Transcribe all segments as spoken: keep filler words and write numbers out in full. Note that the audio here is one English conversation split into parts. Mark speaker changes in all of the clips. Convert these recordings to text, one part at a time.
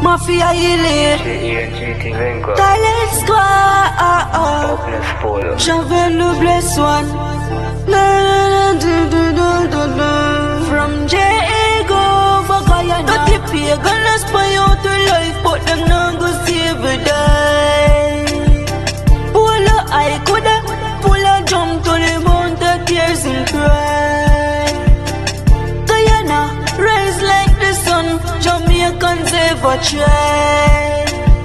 Speaker 1: Mafia elite, Talent Squad,
Speaker 2: Upness Polo,
Speaker 1: Jahvel le bless one. From Jahvel for Guyana, not the pagan aspire to life, but them not go save a die. Polo, I coulda pull a jump to the mountain, tears and cry. Guyana, rise like the sun, Jamaicans ever try.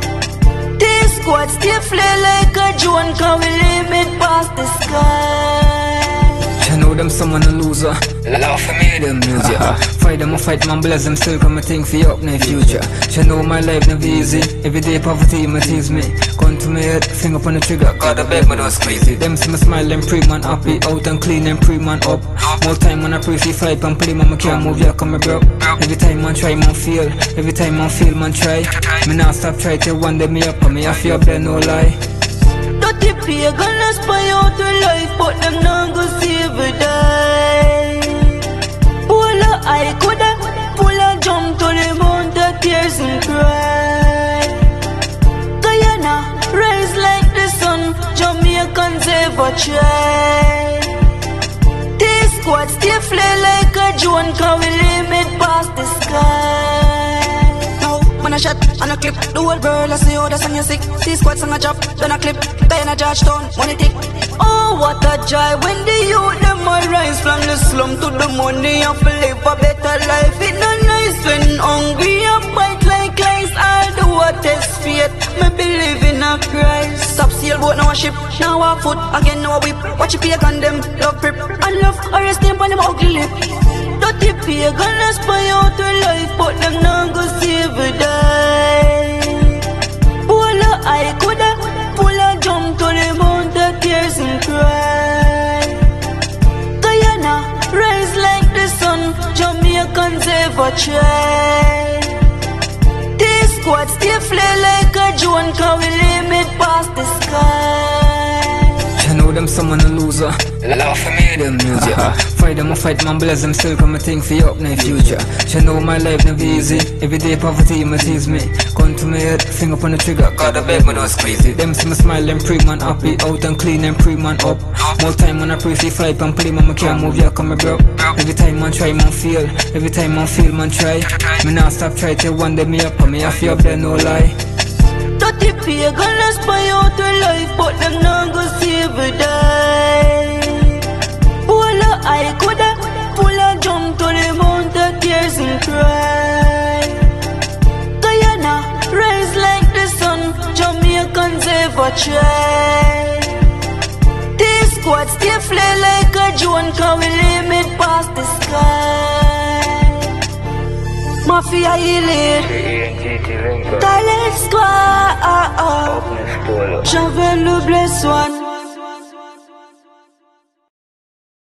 Speaker 1: This squad stay flare like a drone, can we limit past the sky.
Speaker 3: I know them someone a loser, laugh for me them music. Fight them a fight man, bless them still come a think for up in the future. She know my life never easy, everyday poverty ma tease me. Gun to my head, finger upon the trigger, gotta beg me don't squeeze it. Them see me smile, them pre man happy, out and clean, them pre man up. More time when I pray for fight and play man, I can't move, yeah come me broke. Every time man try, man feel, every time man feel, man try. Me not stop try till one day me up, and me I feel up there no lie.
Speaker 1: Dirty pagan aspire to life, but them not go save a die. Polo, I coulda pull a jump to the mountain, tears and cry. Guyana, rise like the sun, Jamaicans ever try. This squad stay flare like a drone, can we limit past the sky. Man a shot and a clip, the whole world I see how the song you sick. See squads on a job, then a clip, die in a Georgetown, money tick. Oh what a joy when the youth them a rise from the slum to the money and live a better life. It not nice when hungry and bite like ice. All the water's fate, me believe in a Christ. Stop sailboat now a ship, now a foot, again now a whip. Watch it pagan them, love grip, and love arrest them on them ugly lip. Dirty pagan aspire to life, but them not go save a die. Polo, I coulda pull a jump to the mountain, tears and cry. Guyana, rise like the sun, Jamaicans ever try. This squad stay flare like a drone, can we limit past the sky.
Speaker 3: I know them someone a loser, laugh for me them music. Fight them a fight man, bless them still come a think for up in the future. She know my life never easy, everyday poverty ma tease me. Gun to my head, finger upon the trigger, gotta beg me don't squeeze it. Them see me smile, them pre man happy, out and clean, them pre man up. More time when I pray for fight and play man, I can't move, yeah come me broke. Every time man try, man feel, every time man feel, man try. Me not stop try till one day me up, and me I feel up there no lie.
Speaker 1: Dirty pagan aspire to life, but them not go save a die. Polo, I coulda pull a jump to the mountain, tears and cry. Guyana, rise like the sun, Jamaicans ever try. This squad stay flare like a drone, can we limit past the sky. Mafia elite, Talent Squad,
Speaker 2: Upness Polo,
Speaker 1: Jahvel le bless one.